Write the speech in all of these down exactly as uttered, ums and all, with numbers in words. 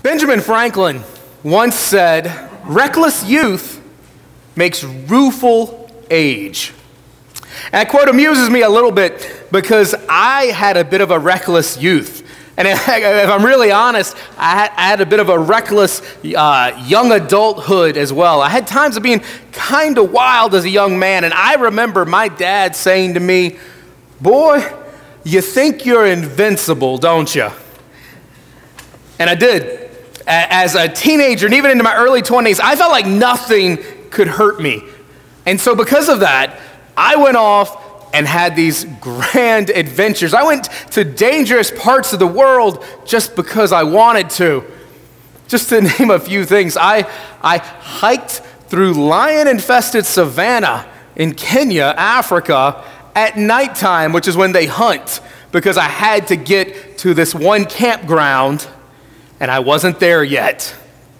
Benjamin Franklin once said, "Reckless youth makes rueful age." And that quote amuses me a little bit because I had a bit of a reckless youth. And if I'm really honest, I had, I had a bit of a reckless uh, young adulthood as well. I had times of being kind of wild as a young man. And I remember my dad saying to me, "Boy, you think you're invincible, don't you?" And I did. As a teenager and even into my early twenties, I felt like nothing could hurt me. And so because of that, I went off and had these grand adventures. I went to dangerous parts of the world just because I wanted to. Just to name a few things, I, I hiked through lion-infested savanna in Kenya, Africa, at nighttime, which is when they hunt, because I had to get to this one campground, and I wasn't there yet.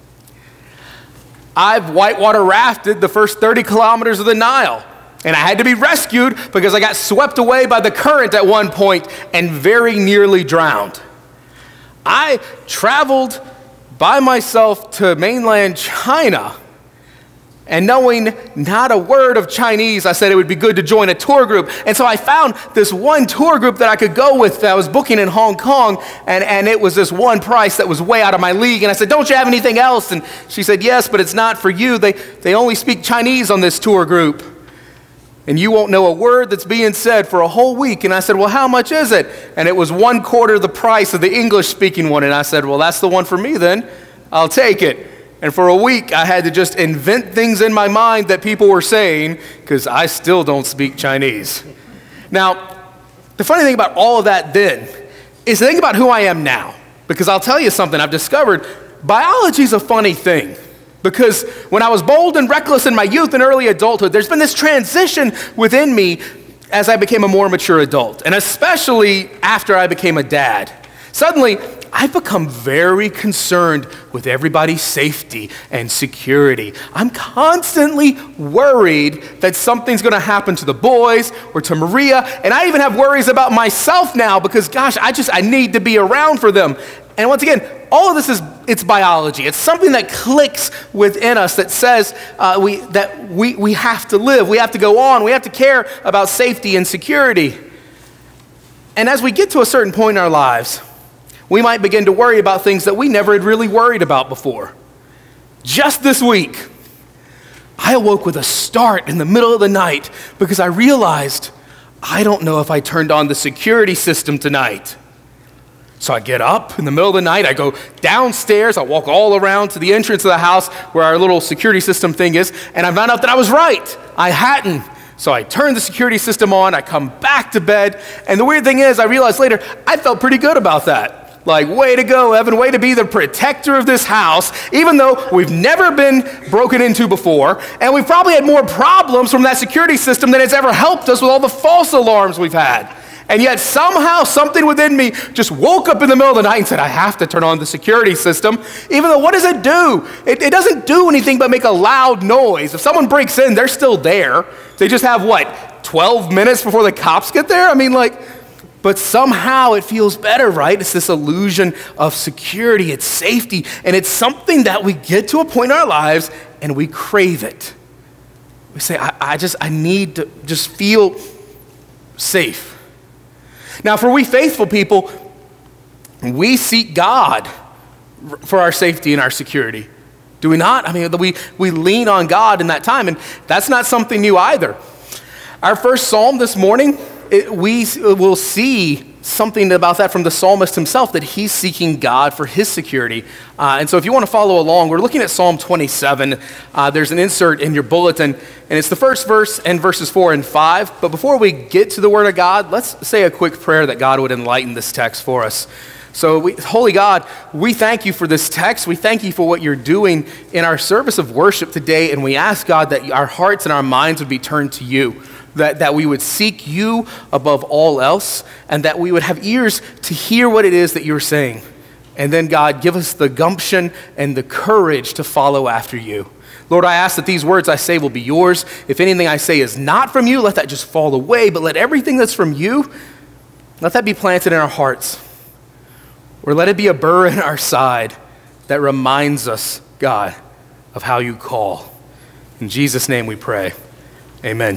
I've whitewater rafted the first thirty kilometers of the Nile, and I had to be rescued because I got swept away by the current at one point and very nearly drowned. I traveled by myself to mainland China, and knowing not a word of Chinese, I said it would be good to join a tour group. And so I found this one tour group that I could go with that I was booking in Hong Kong, and, and it was this one price that was way out of my league. And I said, "Don't you have anything else?" And she said, "Yes, but it's not for you. They, they only speak Chinese on this tour group, and you won't know a word that's being said for a whole week." And I said, "Well, how much is it?" And it was one quarter the price of the English-speaking one. And I said, "Well, that's the one for me then. I'll take it." And for a week, I had to just invent things in my mind that people were saying because I still don't speak Chinese. Now, the funny thing about all of that then is to think about who I am now. Because I'll tell you something, I've discovered biology is a funny thing. Because when I was bold and reckless in my youth and early adulthood, there's been this transition within me as I became a more mature adult, and especially after I became a dad. Suddenly, I've become very concerned with everybody's safety and security. I'm constantly worried that something's gonna happen to the boys or to Maria, and I even have worries about myself now because, gosh, I just, I need to be around for them. And once again, all of this is, it's biology. It's something that clicks within us that says uh, we, that we, we have to live, we have to go on, we have to care about safety and security. And as we get to a certain point in our lives, we might begin to worry about things that we never had really worried about before. Just this week, I awoke with a start in the middle of the night because I realized I don't know if I turned on the security system tonight. So I get up in the middle of the night, I go downstairs, I walk all around to the entrance of the house where our little security system thing is, and I found out that I was right. I hadn't. So I turn the security system on, I come back to bed, and the weird thing is, I realized later, I felt pretty good about that. Like, way to go, Evan, way to be the protector of this house, even though we've never been broken into before, and we've probably had more problems from that security system than it's ever helped us with all the false alarms we've had. And yet somehow something within me just woke up in the middle of the night and said, I have to turn on the security system, even though what does it do? It, it doesn't do anything but make a loud noise. If someone breaks in, they're still there. They just have, what, twelve minutes before the cops get there? I mean, like, but somehow it feels better, right? It's this illusion of security, it's safety, and it's something that we get to a point in our lives and we crave it. We say, I, I just, I need to just feel safe. Now, for we faithful people, we seek God for our safety and our security. Do we not? I mean, we, we lean on God in that time, and that's not something new either. Our first psalm this morning, it, we will see something about that from the psalmist himself, that he's seeking God for his security. Uh, and so if you want to follow along, we're looking at Psalm twenty-seven. Uh, there's an insert in your bulletin, and it's the first verse and verses four and five. But before we get to the Word of God, let's say a quick prayer that God would enlighten this text for us. So, we, Holy God, we thank you for this text. We thank you for what you're doing in our service of worship today, and we ask, God, that our hearts and our minds would be turned to you. That, that we would seek you above all else, and that we would have ears to hear what it is that you're saying. And then, God, give us the gumption and the courage to follow after you. Lord, I ask that these words I say will be yours. If anything I say is not from you, let that just fall away, but let everything that's from you, let that be planted in our hearts. Or let it be a burr in our side that reminds us, God, of how you call. In Jesus' name we pray. Amen.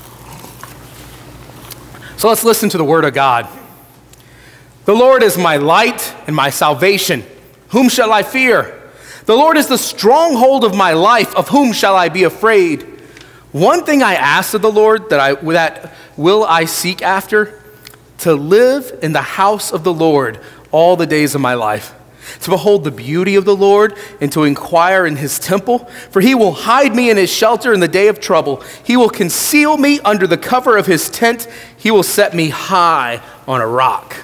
So let's listen to the word of God. The Lord is my light and my salvation. Whom shall I fear? The Lord is the stronghold of my life. Of whom shall I be afraid? One thing I ask of the Lord that I that will I seek after, to live in the house of the Lord all the days of my life, to behold the beauty of the Lord and to inquire in his temple. For he will hide me in his shelter in the day of trouble. He will conceal me under the cover of his tent. He will set me high on a rock.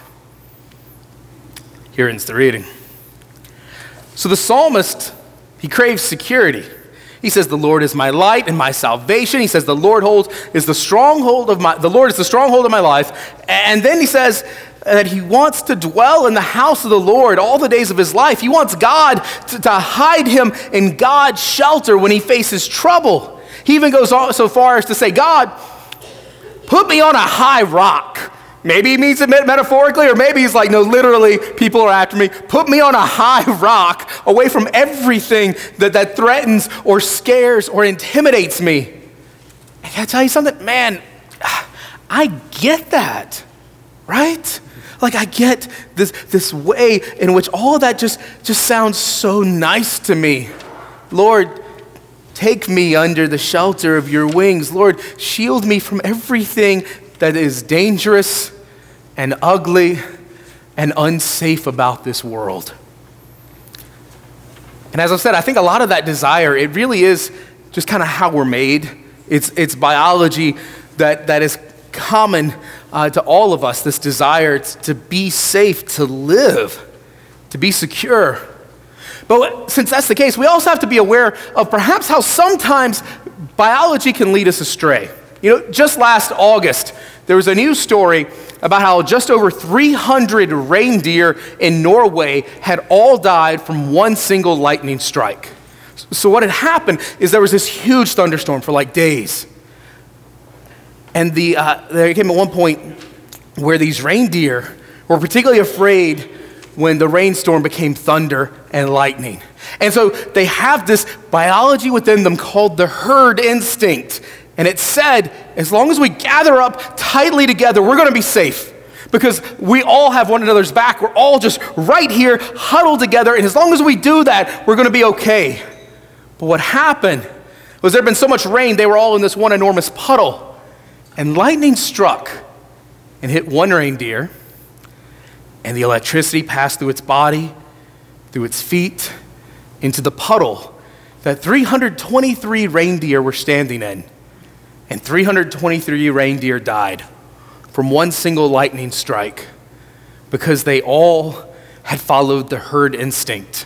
Here ends the reading. So the psalmist, he craves security. He says, the Lord is my light and my salvation. He says, the Lord holds is the stronghold of my, the Lord is the stronghold of my life. And then he says that he wants to dwell in the house of the Lord all the days of his life. He wants God to, to hide him in God's shelter when he faces trouble. He even goes so far as to say, God, put me on a high rock. Maybe he means it metaphorically, or maybe he's like, no, literally, people are after me. Put me on a high rock away from everything that, that threatens or scares or intimidates me. And can I tell you something? Man, I get that, right? Like, I get this, this way in which all of that just, just sounds so nice to me. Lord, take me under the shelter of your wings. Lord, shield me from everything that is dangerous and ugly and unsafe about this world. And as I've said, I think a lot of that desire, it really is just kind of how we're made. It's, it's biology that, that is common uh, to all of us, this desire to be safe, to live, to be secure. But since that's the case, we also have to be aware of perhaps how sometimes biology can lead us astray. You know, just last August, there was a news story about how just over three hundred reindeer in Norway had all died from one single lightning strike. So what had happened is there was this huge thunderstorm for like days. And the, uh, there came at one point where these reindeer were particularly afraid when the rainstorm became thunder and lightning. And so they have this biology within them called the herd instinct. And it said, as long as we gather up tightly together, we're going to be safe. Because we all have one another's back. We're all just right here, huddled together. And as long as we do that, we're going to be okay. But what happened was there had been so much rain, they were all in this one enormous puddle. And lightning struck and hit one reindeer. And the electricity passed through its body, through its feet, into the puddle that three hundred twenty-three reindeer were standing in. And three hundred twenty-three reindeer died from one single lightning strike because they all had followed the herd instinct.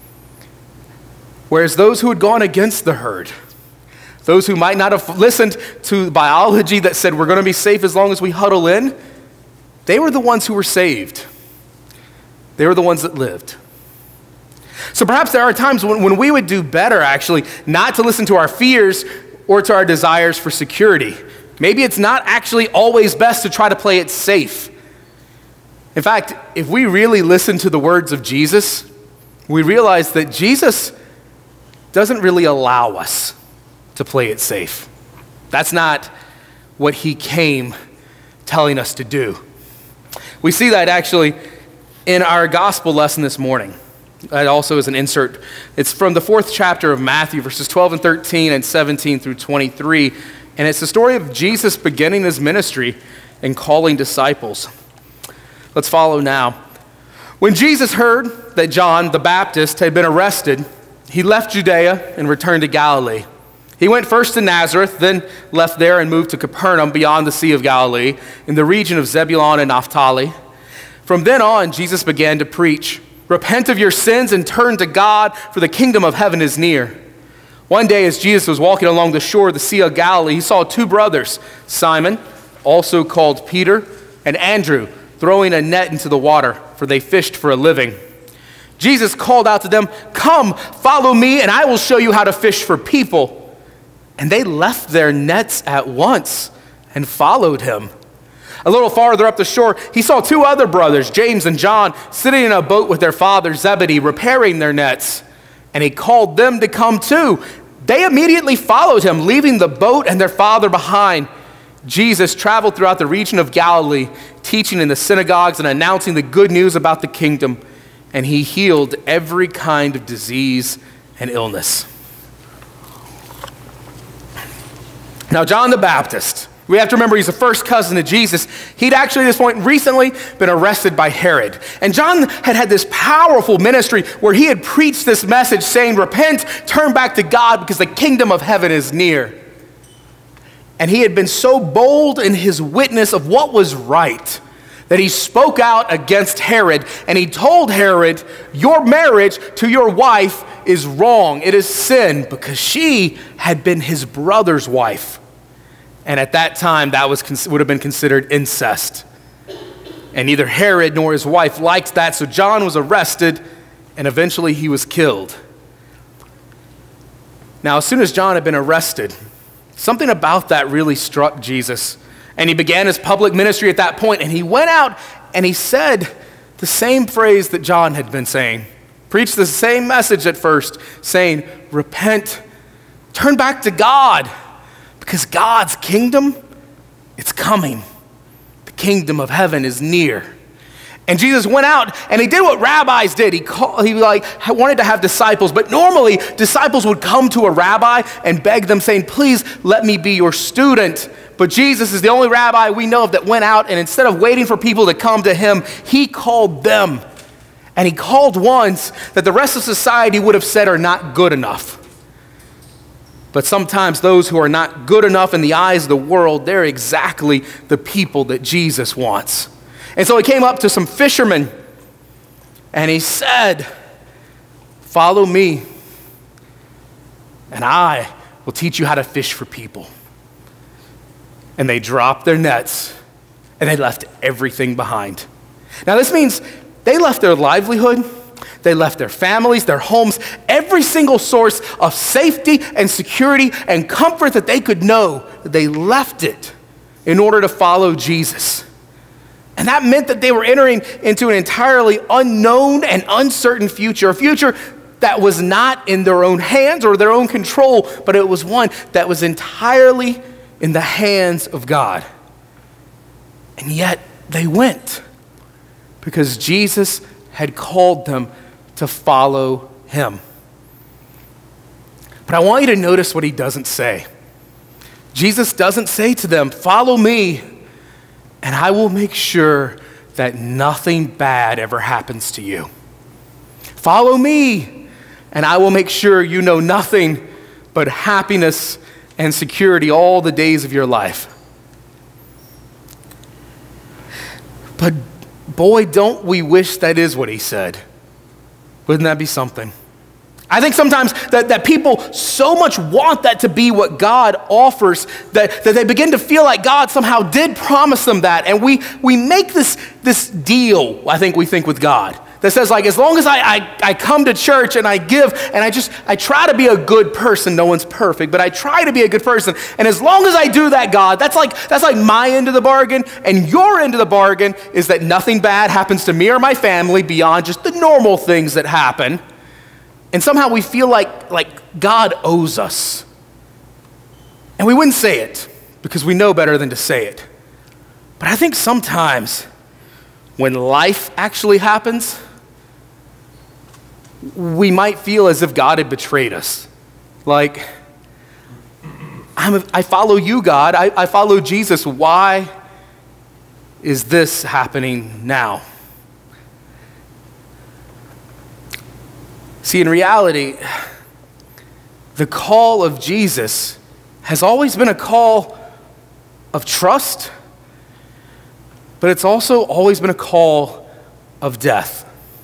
Whereas those who had gone against the herd, those who might not have listened to biology that said we're going to be safe as long as we huddle in, they were the ones who were saved. They were the ones that lived. So perhaps there are times when, when we would do better, actually, not to listen to our fears or to our desires for security. Maybe it's not actually always best to try to play it safe. In fact, if we really listen to the words of Jesus, we realize that Jesus doesn't really allow us to play it safe. That's not what he came telling us to do. We see that actually in our gospel lesson this morning. That also is an insert. It's from the fourth chapter of Matthew, verses twelve and thirteen and seventeen through twenty-three. And it's the story of Jesus beginning his ministry and calling disciples. Let's follow now. When Jesus heard that John the Baptist had been arrested, he left Judea and returned to Galilee. He went first to Nazareth, then left there and moved to Capernaum beyond the Sea of Galilee, in the region of Zebulun and Naphtali. From then on, Jesus began to preach, "Repent of your sins and turn to God, for the kingdom of heaven is near." One day, as Jesus was walking along the shore of the Sea of Galilee, he saw two brothers, Simon, also called Peter, and Andrew, throwing a net into the water, for they fished for a living. Jesus called out to them, "Come, follow me, and I will show you how to fish for people." And they left their nets at once and followed him. A little farther up the shore, he saw two other brothers, James and John, sitting in a boat with their father Zebedee, repairing their nets. And he called them to come too. They immediately followed him, leaving the boat and their father behind. Jesus traveled throughout the region of Galilee, teaching in the synagogues and announcing the good news about the kingdom. And he healed every kind of disease and illness. Now, John the Baptist, we have to remember he's the first cousin of Jesus. He'd actually at this point recently been arrested by Herod. And John had had this powerful ministry where he had preached this message saying, repent, turn back to God because the kingdom of heaven is near. And he had been so bold in his witness of what was right that he spoke out against Herod, and he told Herod, your marriage to your wife is wrong. It is sin, because she had been his brother's wife. And at that time, that was, would have been considered incest. And neither Herod nor his wife liked that, so John was arrested, and eventually he was killed. Now, as soon as John had been arrested, something about that really struck Jesus. And he began his public ministry at that point, and he went out and he said the same phrase that John had been saying. Preached the same message at first, saying, repent, turn back to God. Because God's kingdom, it's coming. The kingdom of heaven is near. And Jesus went out and he did what rabbis did. He called, he like wanted to have disciples, but normally disciples would come to a rabbi and beg them saying, please let me be your student. But Jesus is the only rabbi we know of that went out, and instead of waiting for people to come to him, he called them. And he called ones that the rest of society would have said are not good enough. But sometimes those who are not good enough in the eyes of the world, they're exactly the people that Jesus wants. And so he came up to some fishermen and he said, follow me and I will teach you how to fish for people. And they dropped their nets and they left everything behind. Now this means they left their livelihood, they left their families, their homes, every single source of safety and security and comfort that they could know. They left it in order to follow Jesus. And that meant that they were entering into an entirely unknown and uncertain future, a future that was not in their own hands or their own control, but it was one that was entirely in the hands of God. And yet they went because Jesus had called them to follow him. But I want you to notice what he doesn't say. Jesus doesn't say to them, follow me, and I will make sure that nothing bad ever happens to you. Follow me, and I will make sure you know nothing but happiness and security all the days of your life. But boy, don't we wish that is what he said. Wouldn't that be something? I think sometimes that, that people so much want that to be what God offers that, that they begin to feel like God somehow did promise them that. And we, we make this, this deal, I think we think, with God that says, like, as long as I, I, I come to church and I give and I just, I try to be a good person. No one's perfect, but I try to be a good person. And as long as I do that, God, that's like, that's like my end of the bargain. And your end of the bargain is that nothing bad happens to me or my family beyond just the normal things that happen. And somehow we feel like, like God owes us. And we wouldn't say it because we know better than to say it. But I think sometimes when life actually happens, we might feel as if God had betrayed us. Like, I'm a, I follow you, God. I, I follow Jesus. Why is this happening now? See, in reality, the call of Jesus has always been a call of trust, but it's also always been a call of death.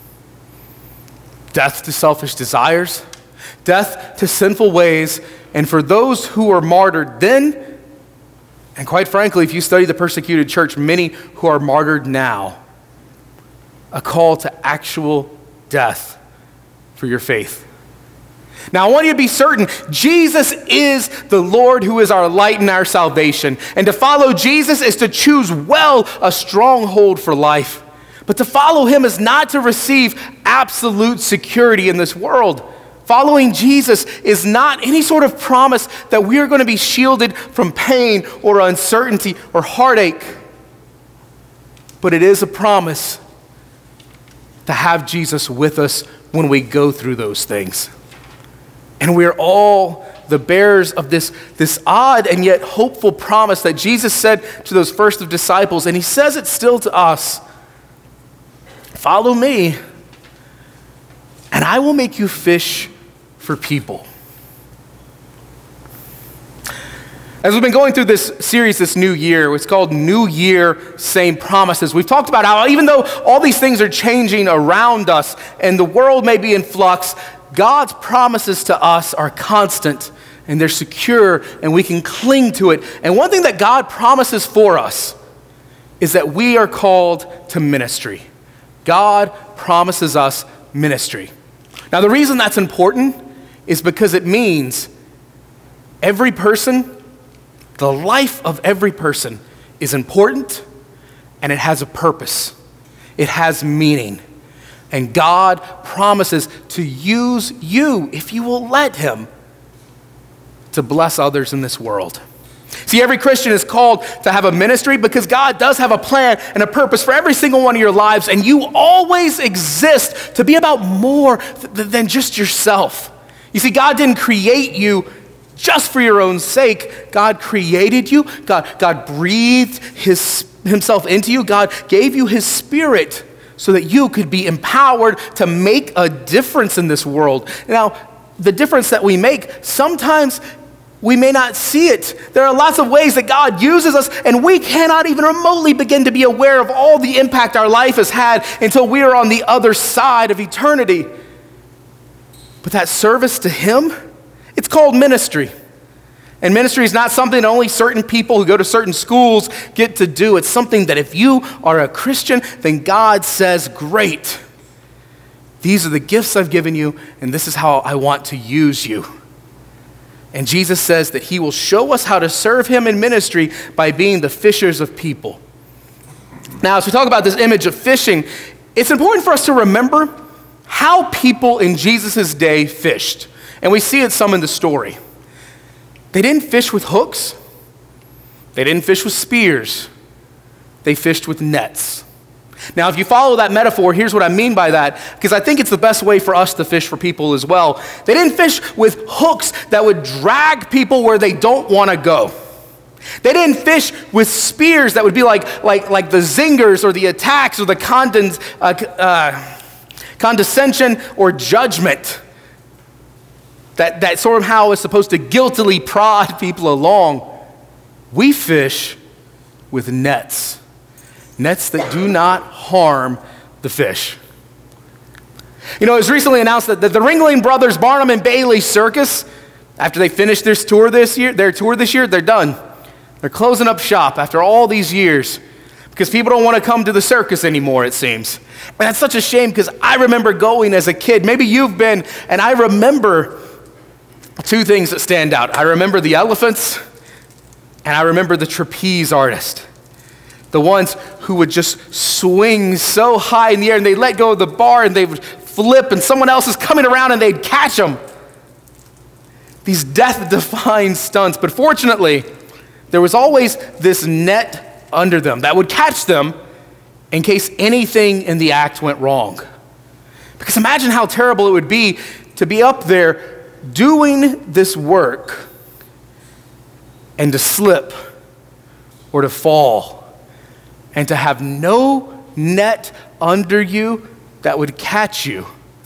Death to selfish desires, death to sinful ways, and for those who are martyred then, and quite frankly, if you study the persecuted church, many who are martyred now, a call to actual death for your faith. Now, I want you to be certain, Jesus is the Lord who is our light and our salvation. And to follow Jesus is to choose well a stronghold for life. But to follow him is not to receive absolute security in this world. Following Jesus is not any sort of promise that we are going to be shielded from pain or uncertainty or heartache. But it is a promise to have Jesus with us when we go through those things. And we're all the bearers of this, this odd and yet hopeful promise that Jesus said to those first of disciples, and he says it still to us. Follow me, and I will make you fish for people. As we've been going through this series this new year, it's called New Year, Same Promises. We've talked about how even though all these things are changing around us and the world may be in flux, God's promises to us are constant and they're secure and we can cling to it. And one thing that God promises for us is that we are called to ministry. God promises us ministry. Now, the reason that's important is because it means every person, the life of every person is important and it has a purpose. It has meaning. And God promises to use you, if you will let him, to bless others in this world. See, every Christian is called to have a ministry because God does have a plan and a purpose for every single one of your lives, and you always exist to be about more th- than just yourself. You see, God didn't create you just for your own sake. God created you. God, God breathed his, himself into you. God gave you his spirit so that you could be empowered to make a difference in this world. Now, the difference that we make, sometimes we may not see it. There are lots of ways that God uses us, and we cannot even remotely begin to be aware of all the impact our life has had until we are on the other side of eternity. But that service to him, it's called ministry. And ministry is not something that only certain people who go to certain schools get to do. It's something that if you are a Christian, then God says, great. These are the gifts I've given you, and this is how I want to use you. And Jesus says that he will show us how to serve him in ministry by being the fishers of people. Now, as we talk about this image of fishing, it's important for us to remember how people in Jesus' day fished. And we see it some in the story. They didn't fish with hooks. They didn't fish with spears. They fished with nets. Now, if you follow that metaphor, here's what I mean by that, because I think it's the best way for us to fish for people as well. They didn't fish with hooks that would drag people where they don't want to go. They didn't fish with spears that would be like, like, like the zingers or the attacks or the condens, uh, uh, condescension or judgment. That, that somehow is supposed to guiltily prod people along. We fish with nets. Nets that do not harm the fish. You know, it was recently announced that the, the Ringling Brothers Barnum and Bailey Circus, after they finished this tour this year, their tour this year, they're done. They're closing up shop after all these years because people don't want to come to the circus anymore, it seems. And that's such a shame because I remember going as a kid. Maybe you've been, and I remember two things that stand out. I remember the elephants, and I remember the trapeze artist. The ones who would just swing so high in the air, and they'd let go of the bar, and they would flip, and someone else is coming around, and they'd catch them. These death-defying stunts. But fortunately, there was always this net under them that would catch them in case anything in the act went wrong. Because imagine how terrible it would be to be up there doing this work and to slip or to fall and to have no net under you that would catch you.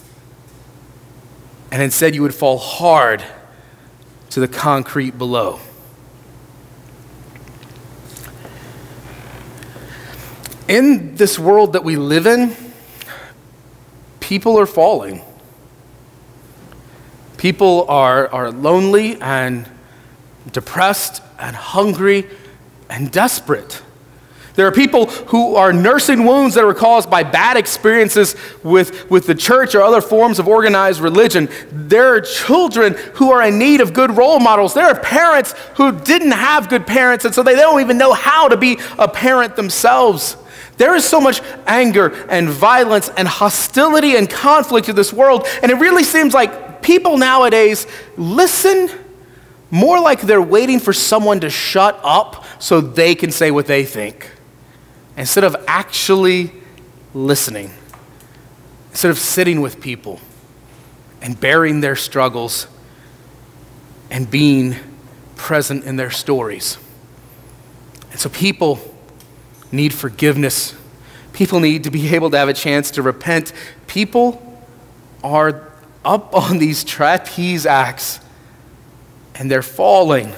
And instead you would fall hard to the concrete below. In this world that we live in, people are falling. People are, are lonely and depressed and hungry and desperate. There are people who are nursing wounds that were caused by bad experiences with, with the church or other forms of organized religion. There are children who are in need of good role models. There are parents who didn't have good parents, and so they don't even know how to be a parent themselves. There is so much anger and violence and hostility and conflict in this world, and it really seems like people nowadays listen more like they're waiting for someone to shut up so they can say what they think, instead of actually listening, instead of sitting with people and bearing their struggles and being present in their stories. And so people need forgiveness. People need to be able to have a chance to repent. People are up on these trapeze acts and they're falling.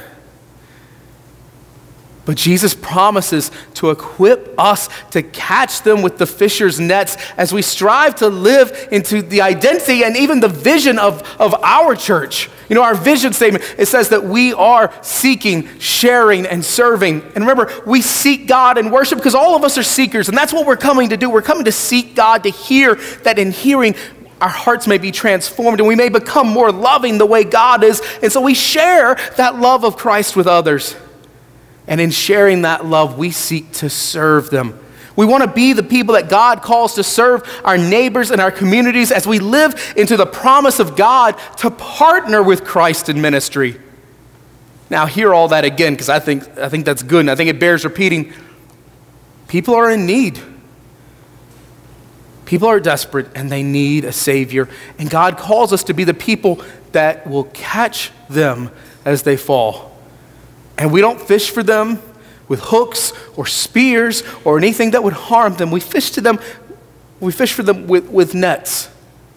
But Jesus promises to equip us to catch them with the fisher's nets as we strive to live into the identity and even the vision of, of our church. You know, our vision statement, it says that we are seeking, sharing, and serving. And remember, we seek God and worship because all of us are seekers, and that's what we're coming to do. We're coming to seek God, to hear that in hearing, our hearts may be transformed and we may become more loving the way God is. And so we share that love of Christ with others. And in sharing that love, we seek to serve them. We want to be the people that God calls to serve our neighbors and our communities as we live into the promise of God to partner with Christ in ministry. Now, hear all that again, because I think, I think that's good, and I think it bears repeating. People are in need. People are desperate, and they need a Savior. And God calls us to be the people that will catch them as they fall. And we don't fish for them with hooks or spears or anything that would harm them. We fish to them, we fish for them with, with nets.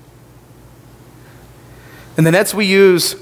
And the nets we use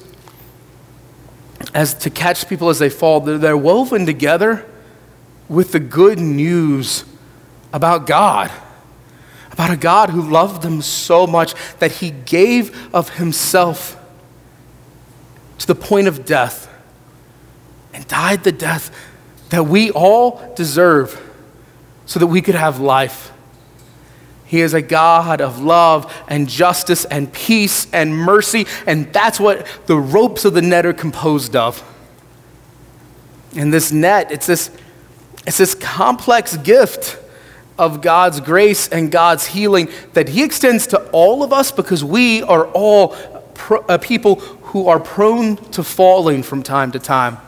as to catch people as they fall, they're, they're woven together with the good news about God. About a God who loved them so much that he gave of himself to the point of death. And died the death that we all deserve so that we could have life. He is a God of love and justice and peace and mercy, and that's what the ropes of the net are composed of. And this net, it's this, it's this complex gift of God's grace and God's healing that he extends to all of us because we are all pro- uh, people who are prone to falling from time to time.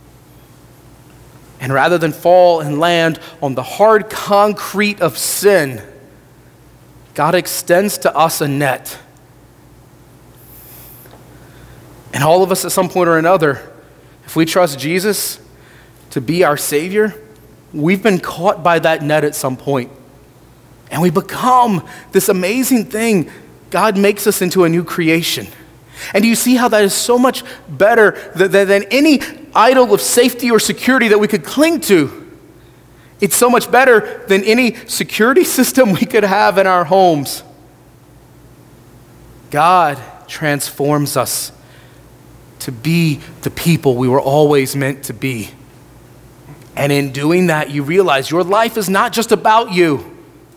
And rather than fall and land on the hard concrete of sin, God extends to us a net. And all of us at some point or another, if we trust Jesus to be our Savior, we've been caught by that net at some point. And we become this amazing thing. God makes us into a new creation. And do you see how that is so much better than, than any idol of safety or security that we could cling to? It's so much better than any security system we could have in our homes. God transforms us to be the people we were always meant to be. And in doing that, you realize your life is not just about you.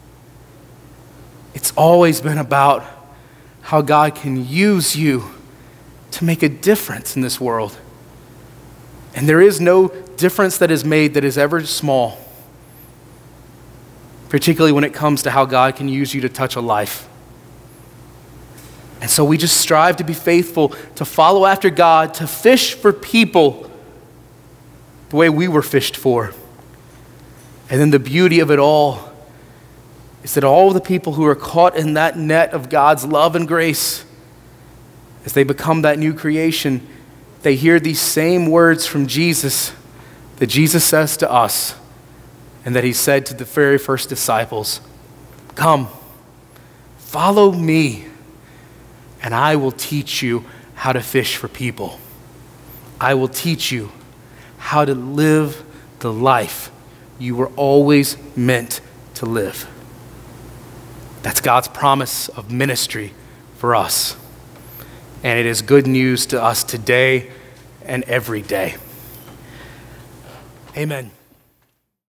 It's always been about how God can use you to make a difference in this world. And there is no difference that is made that is ever small, particularly when it comes to how God can use you to touch a life. And so we just strive to be faithful, to follow after God, to fish for people the way we were fished for. And then the beauty of it all is that all the people who are caught in that net of God's love and grace, as they become that new creation, they hear these same words from Jesus that Jesus says to us and that he said to the very first disciples. Come, follow me, and I will teach you how to fish for people. I will teach you how to live the life you were always meant to live. That's God's promise of ministry for us. And it is good news to us today and every day. Amen.